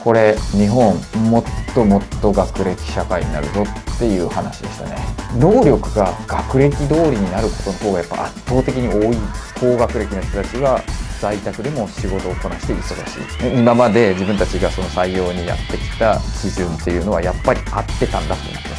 これ日本もっともっと学歴社会になるぞっていう話でしたね。能力が学歴通りになることの方がやっぱ圧倒的に多い。高学歴の人たちは在宅でも仕事をこなして忙しい。今まで自分たちがその採用にやってきた基準っていうのはやっぱり合ってたんだと思ってます。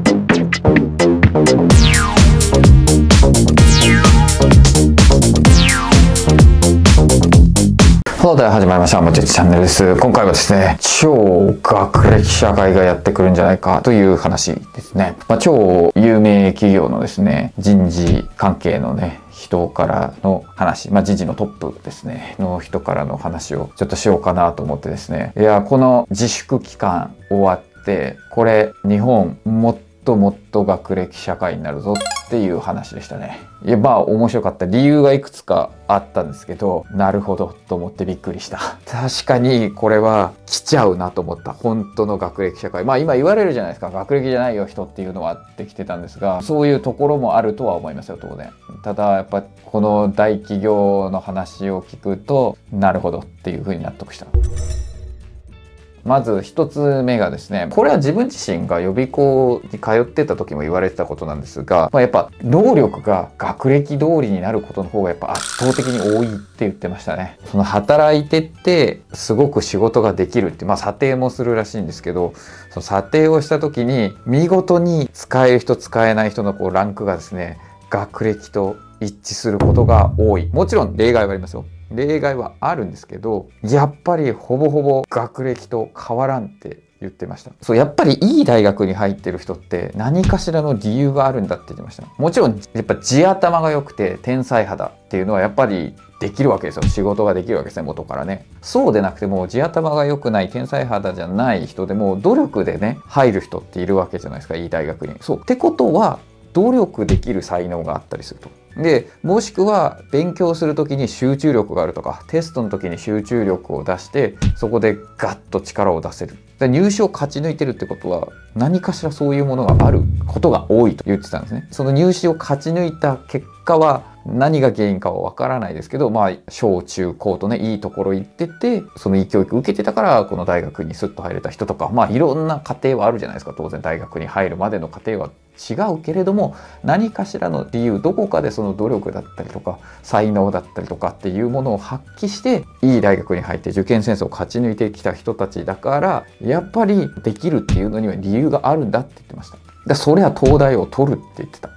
では始まりました。もちちチャンネルです。今回はですね、超学歴社会がやってくるんじゃないかという話ですね。超有名企業のですね、人事関係のね、人からの話、人事のトップですね、の人からの話をちょっとしようかなと思ってですね。いや、この自粛期間終わって、これ日本もっともっと学歴社会になるぞっていう話でしたね。いや、面白かった理由がいくつかあったんですけど、なるほどと思ってびっくりした。確かにこれは来ちゃうなと思った。本当の学歴社会。今言われるじゃないですか。学歴じゃないよ人っていうのはってきてたんですが、そういうところもあるとは思いますよ、当然。ただやっぱこの大企業の話を聞くと、なるほどっていうふうに納得した。まず一つ目がですね、これは自分自身が予備校に通ってた時も言われてたことなんですが、やっぱ能力が学歴通りになることの方がやっぱ圧倒的に多いって言ってましたね。その働いてってすごく仕事ができるって、査定もするらしいんですけど、その査定をした時に見事に使える人使えない人のランクがですね、学歴と一致することが多い。もちろん例外はありますよ。例外はあるんですけど、やっぱりほぼほぼ学歴と変わらんって言ってました。そう、やっぱりいい大学に入ってる人って何かしらの理由があるんだって言ってました。もちろんやっぱ地頭が良くて天才肌っていうのはやっぱりできるわけですよ。仕事ができるわけですね、元からね。そうでなくても地頭が良くない天才肌じゃない人でも努力でね入る人っているわけじゃないですか、いい大学に。そうってことは努力できる才能があったりすると。でもしくは勉強する時に集中力があるとか、テストの時に集中力を出してそこでガッと力を出せる。入試を勝ち抜いてるってことは何かしらそういうものがあることが多いと言ってたんですね。その入試を勝ち抜いた結果は何が原因かはわからないですけど、小中高とねいいところ行ってて、そのいい教育受けてたからこの大学にスッと入れた人とか、いろんな過程はあるじゃないですか。当然大学に入るまでの過程は違うけれども、何かしらの理由、どこかでその努力だったりとか才能だったりとかっていうものを発揮していい大学に入って受験戦争を勝ち抜いてきた人たちだから、やっぱりできるっていうのには理由があるんだって言ってました。それは東大を取るって言ってた。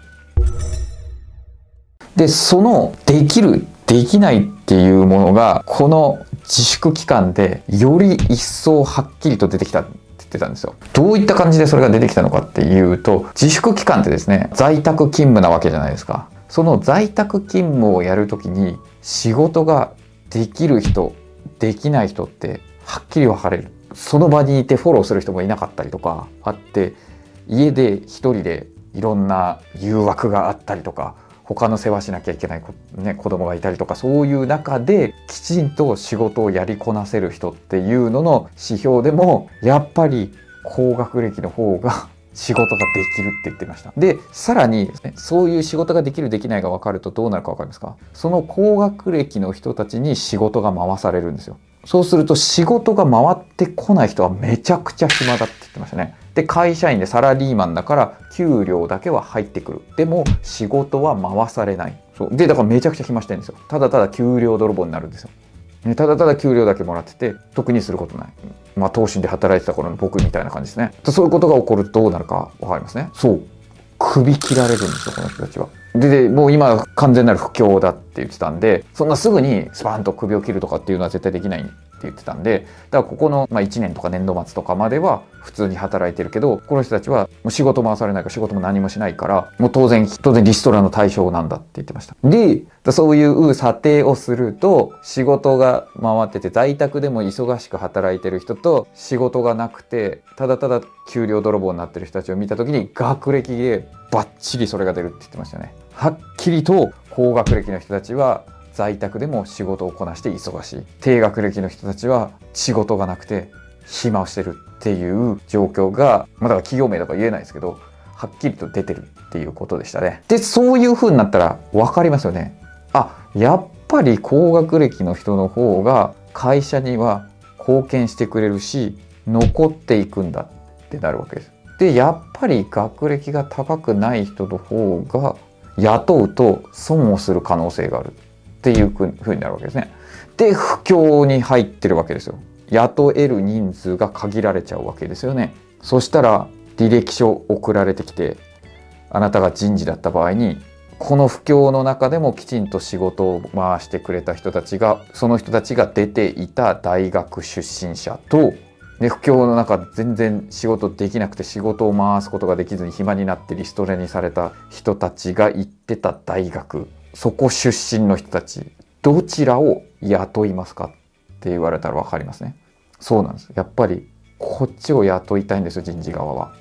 でそのできるできないっていうものがこの自粛期間でより一層はっきりと出てきたって言ってたんですよ。どういった感じでそれが出てきたのかっていうと、自粛期間ってですね、在宅勤務なわけじゃないですか。その在宅勤務をやるときに仕事ができる人できない人ってはっきり分かれる。その場にいてフォローする人もいなかったりとかあって、家で一人でいろんな誘惑があったりとか、他の世話しなきゃいけない子供がいたりとか、そういう中できちんと仕事をやりこなせる人っていうのの指標でもやっぱり高学歴の方が仕事ができるって言ってました。でさらにそういう仕事ができるできないが分かるとどうなるか分かりますか？その高学歴の人たちに仕事が回されるんですよ。そうすると仕事が回ってこない人はめちゃくちゃ暇だって言ってましたね。で会社員でサラリーマンだから給料だけは入ってくる。でも仕事は回されない。そうでだからめちゃくちゃ暇してるんですよ。ただただ給料泥棒になるんですよ。ただただ給料だけもらってて特にすることない。東進で働いてた頃の僕みたいな感じですね。そういうことが起こるとどうなるか分かりますね。そう首切られるんですよ、この人たちは。でもう今完全なる不況だって言ってたんで、そんなすぐにスパーンと首を切るとかっていうのは絶対できないって言ってたんで、だからここの1年とか年度末とかまでは普通に働いてるけど、この人たちはもう仕事回されないから仕事も何もしないから、もう当然リストラの対象なんだって言ってました。でそういう査定をすると、仕事が回ってて在宅でも忙しく働いてる人と仕事がなくてただただ給料泥棒になってる人たちを見た時に学歴でバッチリそれが出るって言ってましたね。はっきりと高学歴の人たちは在宅でも仕事をこなして忙しい。低学歴の人たちは仕事がなくて暇をしてるっていう状況が、だから企業名とか言えないですけど、はっきりと出てるっていうことでしたね。でそういう風になったら分かりますよね。やっぱり高学歴の人の方が会社には貢献してくれるし残っていくんだってなるわけです。でやっぱり学歴が高くない人の方が雇うと損をする可能性があるっていうふうになるわけですね。で不況に入ってるわけですよ。雇える人数が限られちゃうわけですよね。そしたら履歴書送られてきて、あなたが人事だった場合にこの不況の中でもきちんと仕事を回してくれた人たちが、その人たちが出ていた大学出身者と、で不況の中全然仕事できなくて仕事を回すことができずに暇になってリストラにされた人たちが行ってた大学、そこ出身の人たちどちらを雇いますかって言われたら分かりますね。そうなんです。やっぱりこっちを雇いたいんですよ、人事側は。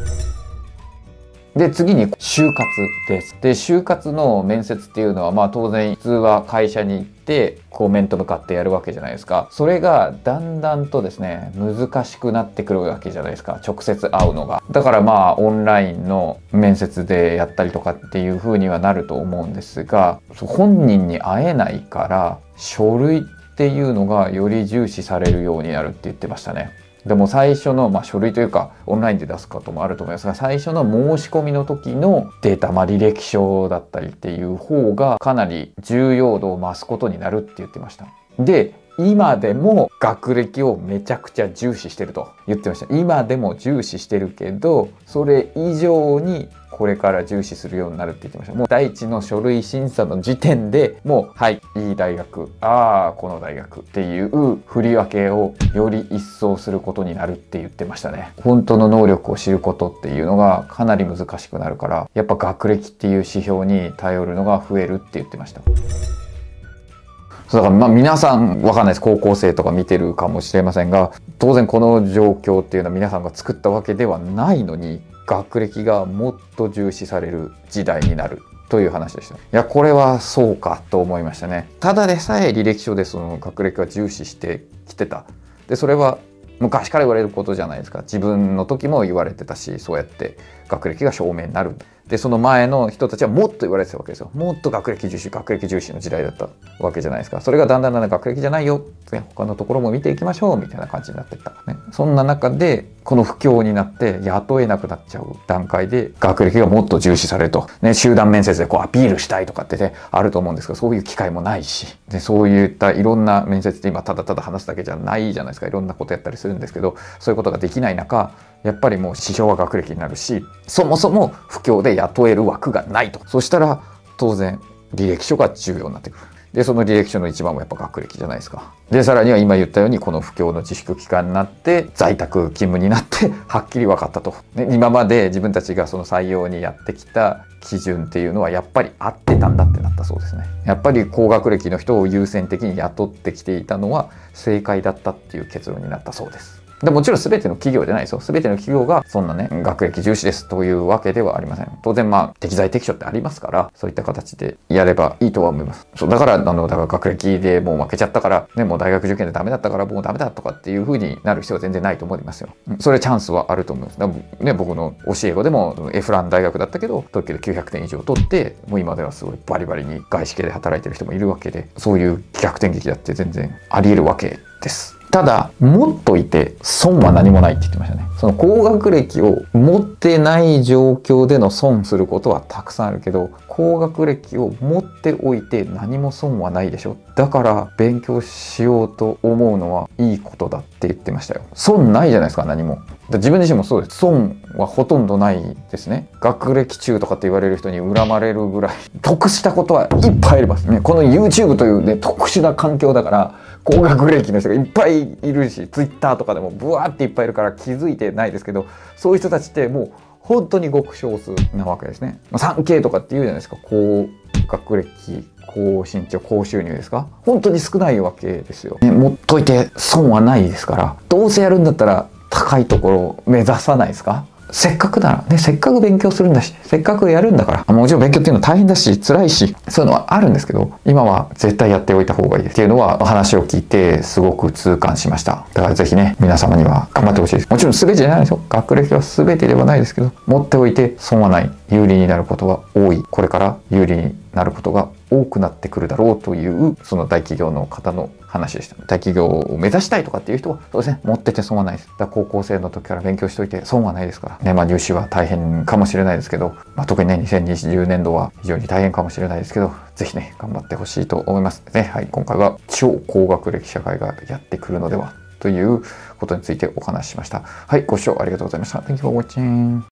で次に就活です。で就活の面接っていうのはまあ当然普通は会社に行ってこう面と向かってやるわけじゃないですか。それがだんだんとですね難しくなってくるわけじゃないですか、直接会うのが。だからまあオンラインの面接でやったりとかっていう風にはなると思うんですが、本人に会えないから書類っていうのがより重視されるようになるって言ってましたね。でも最初の、書類というかオンラインで出すこともあると思いますが、最初の申し込みの時のデータ、履歴書だったりっていう方がかなり重要度を増すことになるって言ってました。で今でも学歴をめちゃくちゃ重視してると言ってました。今でも重視してるけどそれ以上にこれから重視するようになるって言ってました。もう第一の書類審査の時点でもうはいいい大学、ああこの大学っていう振り分けをより一層することになるって言ってましたね。本当の能力を知ることっていうのがかなり難しくなるから、やっぱ学歴っていう指標に頼るのが増えるって言ってました。だから皆さんわかんないです、高校生とか見てるかもしれませんが、当然この状況っていうのは皆さんが作ったわけではないのに学歴がもっと重視される時代になるという話でした。いやこれはそうかと思いましたね。ただでさえ履歴書でその学歴は重視してきてた。でそれは昔から言われることじゃないですか。自分の時も言われてたし、そうやって学歴が証明になる。でその前の人たちはもっと言われてたわけですよ。もっと学歴重視の時代だったわけじゃないですか。それがだんだん学歴じゃないよ、他のところも見ていきましょうみたいな感じになっていった、ね、そんな中でこの不況になって雇えなくなっちゃう段階で学歴がもっと重視されると、ね、集団面接でこうアピールしたいとかってねあると思うんですけど、そういう機会もないし、でそういったいろんな面接って今ただただ話すだけじゃないじゃないですか。いろんなことやったりするんですけど、そういうことができない中、やっぱりもう指標は学歴になるし、そもそも不況で雇える枠がないと。そしたら当然履歴書が重要になってくる。でその履歴書の一番もやっぱ学歴じゃないですか。でさらには今言ったようにこの不況の自粛期間になって在宅勤務になってはっきり分かったと、ね、今まで自分たちがその採用にやってきた基準っていうのはやっぱり合ってたんだってなったそうですね。やっぱり高学歴の人を優先的に雇ってきていたのは正解だったっていう結論になったそうです。でもちろん全ての企業じゃないですよ。全ての企業がそんなね学歴重視ですというわけではありません。当然適材適所ってありますから、そういった形でやればいいとは思います。そうだから学歴でもう負けちゃったからね、もう大学受験でダメだったからもうダメだとかっていう風になる必要は全然ないと思いますよ。それチャンスはあると思います。だからね、僕の教え子でもエフラン大学だったけど東京で900点以上取って、もう今ではすごいバリバリに外資系で働いてる人もいるわけで、そういう逆転劇だって全然あり得るわけです。ただ持っといて損は何もないって言ってましたね。その高学歴を持ってない状況での損することはたくさんあるけど、高学歴を持っておいて何も損はないでしょ。だから勉強しようと思うのはいいことだって言ってましたよ。損ないじゃないですか、何も。自分自身もそうです。損はほとんどないですね。学歴中とかって言われる人に恨まれるぐらい得したことはいっぱいありますね。この YouTube というね特殊な環境だから高学歴の人がいっぱいいるし、Twitter とかでもブワーっていっぱいいるから気づいてないですけど、そういう人たちってもう本当にごく少数なわけですね。3K とかって言うじゃないですか。高学歴、高身長、高収入ですか。本当に少ないわけですよ。持っといて損はないですから、どうせやるんだったら高いところを目指さないですか。せっかくならね、せっかく勉強するんだし、せっかくやるんだから、もちろん勉強っていうのは大変だし辛いし、そういうのはあるんですけど、今は絶対やっておいた方がいいっていうのは話を聞いてすごく痛感しました。だからぜひね、皆様には頑張ってほしいです。もちろん全てじゃないですよ。学歴は全てではないですけど、持っておいて損はない、有利になることが多い、これから有利になることが多くなってくるだろうという、その大企業の方の話でした。大企業を目指したいとかっていう人は、そうですね、持ってて損はないです。だから高校生の時から勉強しといて損はないですから。ね、入試は大変かもしれないですけど、特にね、2020年度は非常に大変かもしれないですけど、ぜひね、頑張ってほしいと思いますね。はい、今回は超高学歴社会がやってくるのではということについてお話ししました。はい、ご視聴ありがとうございました。Thank you for watching.